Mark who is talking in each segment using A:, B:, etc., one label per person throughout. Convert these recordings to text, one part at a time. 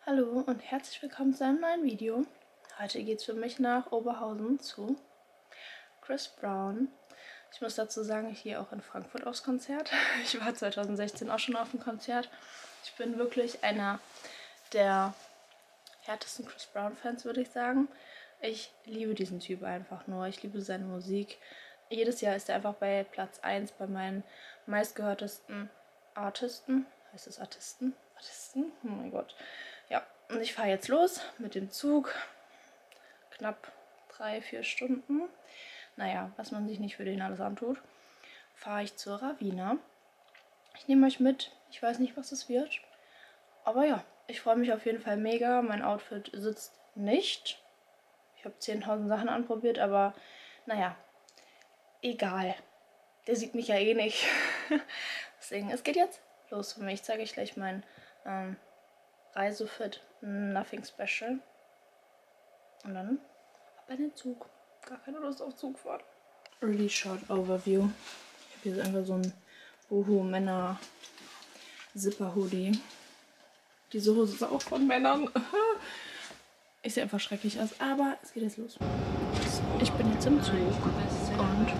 A: Hallo und herzlich willkommen zu einem neuen Video. Heute geht es für mich nach Oberhausen zu Chris Brown. Ich muss dazu sagen, ich gehe auch in Frankfurt aufs Konzert. Ich war 2016 auch schon auf dem Konzert. Ich bin wirklich einer der härtesten Chris Brown Fans, würde ich sagen. Ich liebe diesen Typ einfach nur. Ich liebe seine Musik. Jedes Jahr ist er einfach bei Platz 1 bei meinen meistgehörtesten Artisten. Heißt es Artisten? Artisten? Oh mein Gott. Ja, und ich fahre jetzt los mit dem Zug. Knapp 3-4 Stunden. Naja, was man sich nicht für den alles antut. Fahre ich zur Raveena. Ich nehme euch mit. Ich weiß nicht, was es wird. Aber ja, ich freue mich auf jeden Fall mega. Mein Outfit sitzt nicht. Ich habe 10.000 Sachen anprobiert, aber naja, egal. Der sieht mich ja eh nicht. Deswegen, es geht jetzt los für mich. Ich zeige euch gleich mein Reisefit, nothing special. Und dann ab in den Zug. Gar keine Lust auf Zugfahrt. Really short overview. Ich habe hier einfach so ein Boohoo Männer Zipper Hoodie. Diese Hose ist auch von Männern. Ich sehe einfach schrecklich aus, aber es geht jetzt los. Ich bin jetzt im Zug und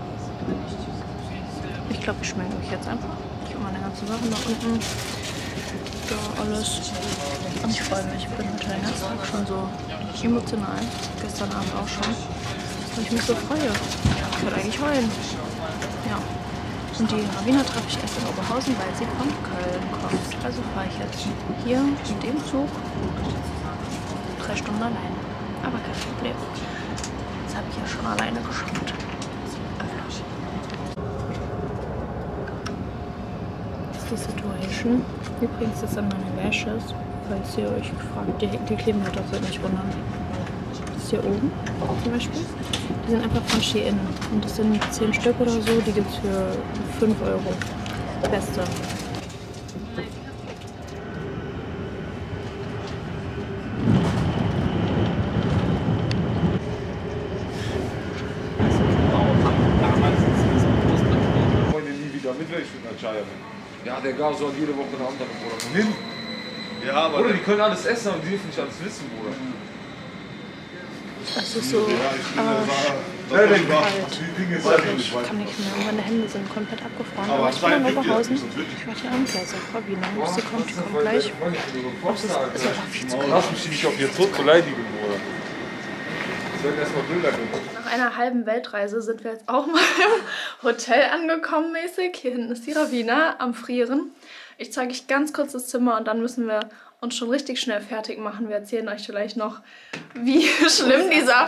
A: ich glaube, ich schminke mich jetzt einfach. Ich habe meine ganzen Sachen nach unten. Da alles. Und ich freue mich. Ich bin heute den ganzen Tag schon so emotional. Gestern Abend auch schon. Weil ich mich so freue. Ich würde eigentlich heulen. Ja. Und die Raveena treffe ich erst in Oberhausen, weil sie von Köln kommt. Also fahre ich jetzt hier in dem Zug 3 Stunden alleine. Aber kein Problem. Das habe ich ja schon alleine geschafft. Das ist die Situation. Übrigens, das sind meine Lashes. Falls ihr euch fragt, die kleben halt auch so, nicht wundern. Das hier oben zum Beispiel. Die sind einfach von Shein. Und das sind 10 Stück oder so. Die gibt es für 5 Euro. Beste.
B: Ja, der Gas soll jede Woche eine andere, Bruder. Wohin? Ja, aber Bruder, die können alles essen, aber die dürfen nicht alles wissen, Bruder.
A: Das ist so.
B: Ja, ich bin
A: ich kann nicht mehr. Meine Hände sind komplett abgefroren. Aber ich bin in Oberhausen. Ich warte hier am Gleis auf Raveena. Sie kommt gleich. Das ist einfach viel zu kalt.
B: Lass mich nicht auf ihr Tod beleidigen, Bruder. Ich werde erstmal Bilder gucken.
A: Nach einer halben Weltreise sind wir jetzt auch mal im Hotel angekommen mäßig. Hier hinten ist die Raveena am Frieren. Ich zeige euch ganz kurz das Zimmer und dann müssen wir uns schon richtig schnell fertig machen. Wir erzählen euch vielleicht noch, wie schlimm dieser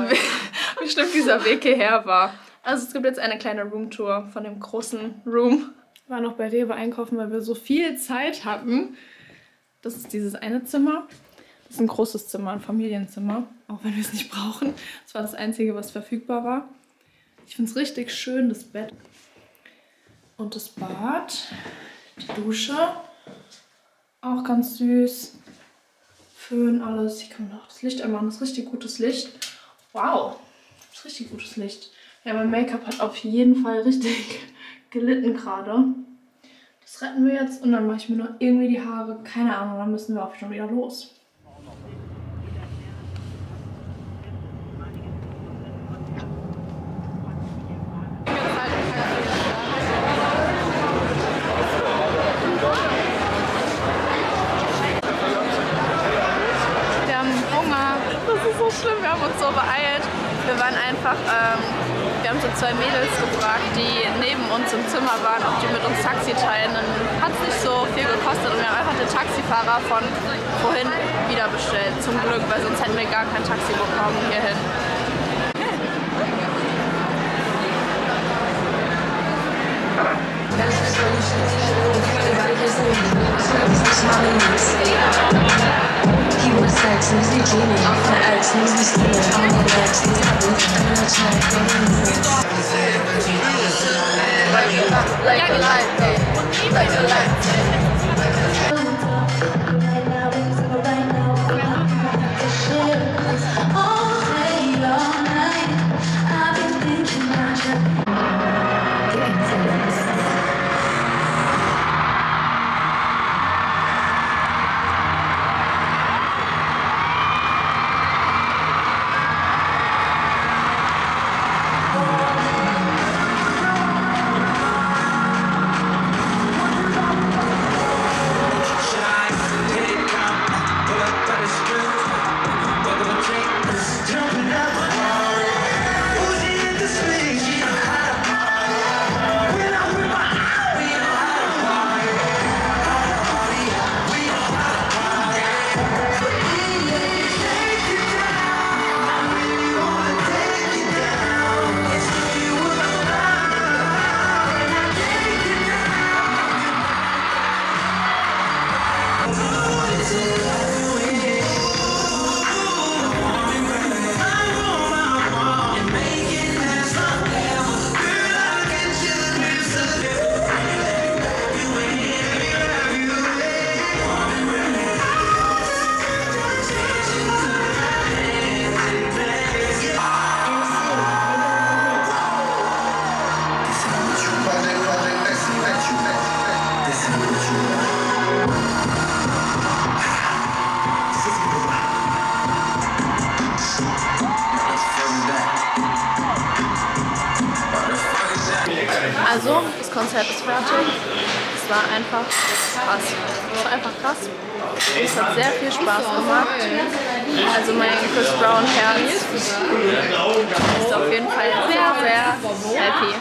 A: Weg hierher war. Also es gibt jetzt eine kleine Roomtour von dem großen Room. Wir waren noch bei Rewe einkaufen, weil wir so viel Zeit hatten. Das ist dieses eine Zimmer. Das ist ein großes Zimmer, ein Familienzimmer, auch wenn wir es nicht brauchen. Das war das Einzige, was verfügbar war. Ich finde es richtig schön, das Bett und das Bad, die Dusche, auch ganz süß. Föhn, alles. Hier kann man auch das Licht anmachen, das ist richtig gutes Licht. Wow, das ist richtig gutes Licht. Ja, mein Make-up hat auf jeden Fall richtig gelitten gerade. Das retten wir jetzt und dann mache ich mir noch irgendwie die Haare. Keine Ahnung, dann müssen wir auch schon wieder los. Schlimm, wir haben uns so beeilt. Wir waren einfach, wir haben so 2 Mädels gefragt, die neben uns im Zimmer waren, ob die mit uns Taxi teilen. Dann hat es nicht so viel gekostet und wir haben einfach den Taxifahrer von vorhin wieder bestellt. Zum Glück, weil sonst hätten wir gar kein Taxi bekommen hierhin. Also, das Konzert ist fertig. Es war einfach krass. Es war einfach krass. Es hat sehr viel Spaß gemacht. Also mein Chris Brown Herz ist auf jeden Fall sehr, sehr happy.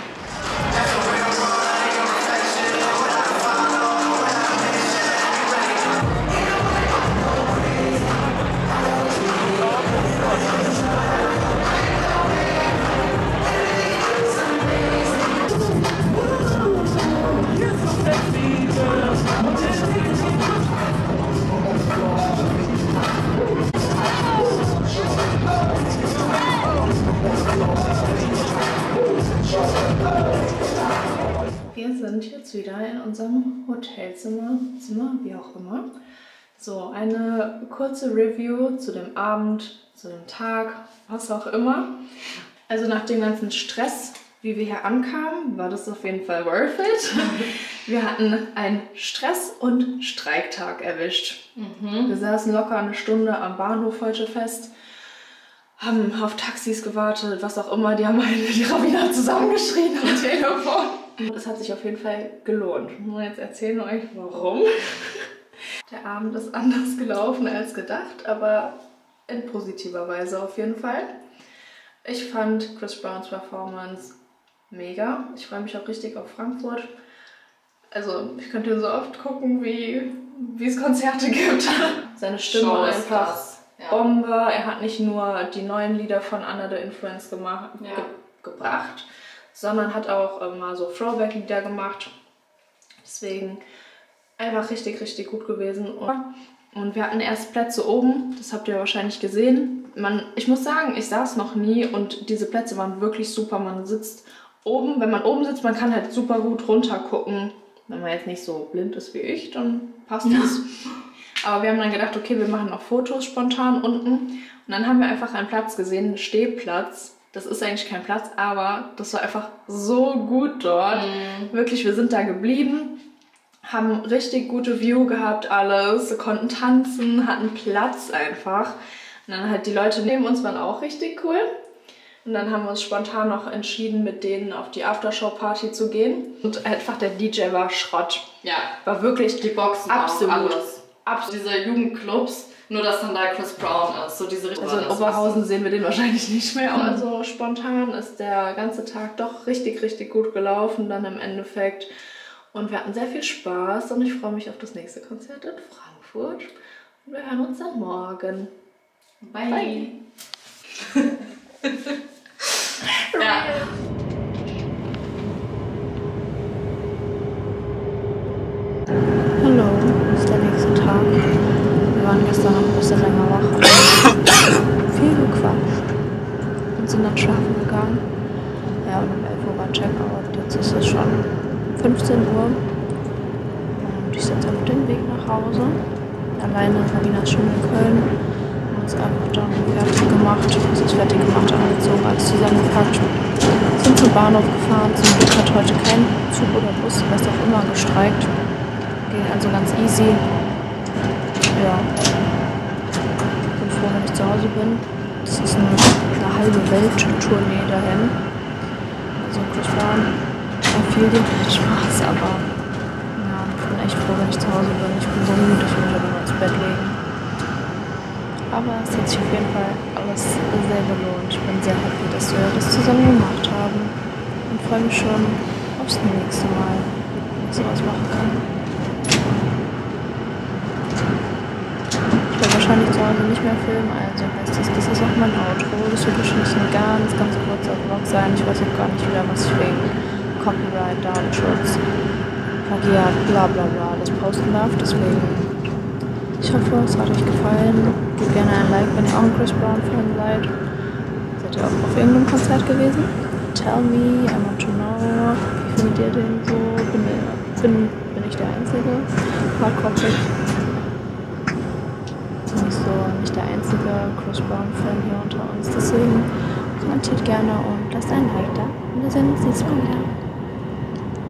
A: Wir sind jetzt wieder in unserem Hotelzimmer, wie auch immer. So, eine kurze Review zu dem Abend, zu dem Tag, was auch immer. Also nach dem ganzen Stress, wie wir hier ankamen, war das auf jeden Fall worth it. Wir hatten einen Stress- und Streiktag erwischt. Wir saßen locker eine Stunde am Bahnhof heute fest, haben auf Taxis gewartet, was auch immer. Die haben die Rabbiner zusammengeschrien am Telefon. Es hat sich auf jeden Fall gelohnt. Und jetzt erzählen wir euch, warum. Der Abend ist anders gelaufen als gedacht, aber in positiver Weise auf jeden Fall. Ich fand Chris Browns Performance mega. Ich freue mich auch richtig auf Frankfurt. Also ich könnte so oft gucken, wie es Konzerte gibt. Seine Stimme war einfach Bombe. Er hat nicht nur die neuen Lieder von Under the Influence gebracht, sondern hat auch mal so Throwback-Lieder gemacht. Deswegen einfach richtig, richtig gut gewesen. Und wir hatten erst Plätze oben, das habt ihr wahrscheinlich gesehen. Ich muss sagen, ich saß noch nie und diese Plätze waren wirklich super. Man sitzt oben, wenn man oben sitzt, man kann halt super gut runter gucken. Wenn man jetzt nicht so blind ist wie ich, dann passt das. Aber wir haben dann gedacht, okay, wir machen auch Fotos spontan unten. Und dann haben wir einfach einen Platz gesehen, einen Stehplatz. Das ist eigentlich kein Platz, aber das war einfach so gut dort. Wirklich, wir sind da geblieben, haben richtig gute View gehabt, alles, konnten tanzen, hatten Platz einfach. Und dann halt die Leute neben uns waren auch richtig cool. Und dann haben wir uns spontan noch entschieden, mit denen auf die Aftershow-Party zu gehen. Und einfach der DJ war Schrott.
C: Ja,
A: war wirklich
C: die Boxen
A: absolut.
C: Alles. Diese Jugendclubs, nur dass dann da Chris Brown ist. So diese
A: also in Oberhausen sehen wir den wahrscheinlich nicht mehr. Aber so spontan ist der ganze Tag doch richtig, richtig gut gelaufen dann im Endeffekt. Und wir hatten sehr viel Spaß und ich freue mich auf das nächste Konzert in Frankfurt. Und wir hören uns dann morgen.
C: Bye.
A: Bye.
C: Ja.
A: Hallo, das ist der nächste Tag. Wir waren gestern noch ein bisschen länger wach. Viel gequatscht und sind dann schlafen gegangen. Ja, und um 11 Uhr war Checkout. Jetzt ist es schon 15 Uhr. Und ich sitze auf dem Weg nach Hause. Alleine, Rabina ist schon in Köln. Haben uns einfach dann fertig gemacht. Es ist fertig gemacht, angezogen, alles zusammengepackt. Sind zum Bahnhof gefahren. Zum Glück hat heute kein Zug oder Bus, was auch immer, gestreikt. Ging also ganz easy. Ja. Bin froh, wenn ich zu Hause bin. Das ist eine halbe Welt-Tournee dahin. Also Chris Brown war viel Spaß, aber ja, ich bin echt froh, wenn ich zu Hause bin. Ich bin so müde, ich will mich aber nur ins Bett legen. Aber es hat sich auf jeden Fall alles sehr gelohnt. Ich bin sehr happy, dass wir das zusammen gemacht haben und freue mich schon aufs nächste Mal, wenn ich sowas machen kann. Ich werde wahrscheinlich zu Hause nicht mehr filmen, also heißt das ist auch mein Outro. Das wird wahrscheinlich ein ganz kurzer Vlog sein. Ich weiß auch gar nicht wieder, was ich wegen Copyright, Datenschutz, Plagiat, bla bla bla alles posten darf. Deswegen, ich hoffe, es hat euch gefallen. Gebt gerne ein Like, wenn ihr auch ein Chris Brown Fan seid. Seid ihr auch auf irgendeinem Konzert gewesen? Tell me, I want to know. Wie findet ihr den so? Bin ich der einzige Hardcore-Pick? Nicht der einzige Chris Brown-Fan hier unter uns. Deswegen kommentiert gerne und lasst einen Like da. Und wir sehen uns nächstes Mal wieder.